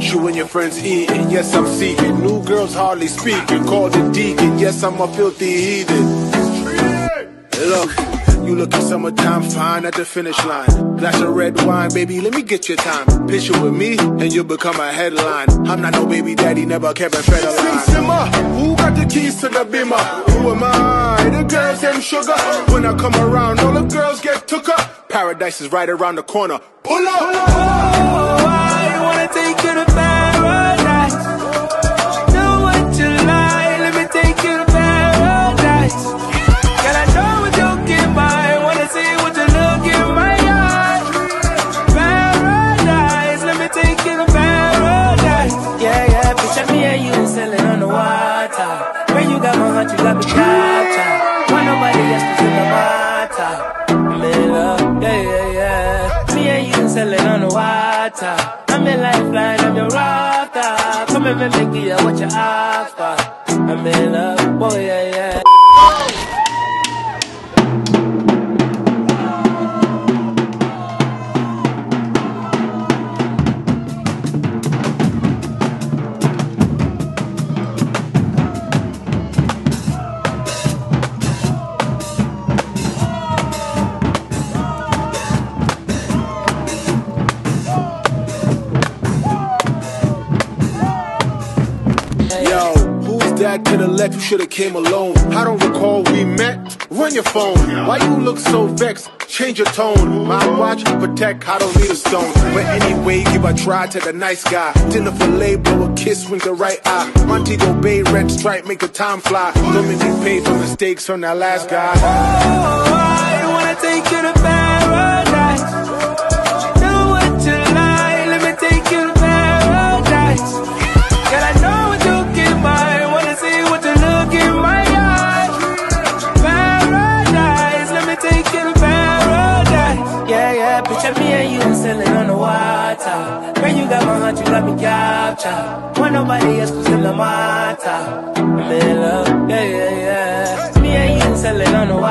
What you and your friends eating? Yes, I'm seeking. New girls hardly speaking. Called the deacon. Yes, I'm a filthy heathen. Look, you looking summertime fine at the finish line. Glass of red wine, baby, let me get your time. Picture with me, and you'll become a headline. I'm not no baby daddy, never kept a fed a line. Simmer, who got the keys to the Beamer? Who am I? The girls, them sugar. When I come around, all the girls get took up. Paradise is right around the corner. Pull up! Oh, I wanna take you to paradise. Know what you like, let me take you to paradise. Girl, I know what you get by. Wanna see what you look in my eyes. Paradise, let me take you to paradise. Yeah, yeah, picture me and you sailing on the water. When you got my heart, you got me captured. Want nobody else to see the matter. I'm in love, yeah, yeah, yeah. Me and you sailing on the water. I'm your lifeline, I'm your rafter. Come and make it what you ask for. I'm in love, boy, yeah, yeah. Dad to the left, you should've came alone. I don't recall we met. Run your phone. Why you look so vexed? Change your tone. My watch, protect, I don't need a stone. But anyway, give a try to the nice guy. Dinner filet, blow a kiss, wink the right eye. Montego Bay, red stripe, make the time fly. Don't make me pay for mistakes from that last guy. Oh, I wanna take you to paradise. Know what you like, let me take you to paradise. Girl, I know what you get by. Picture me and you sailing on the water. When you got my heart, you got me captured. Want nobody else to still the matter. I'm in love, yeah, yeah, yeah. Me and you sailing on the water.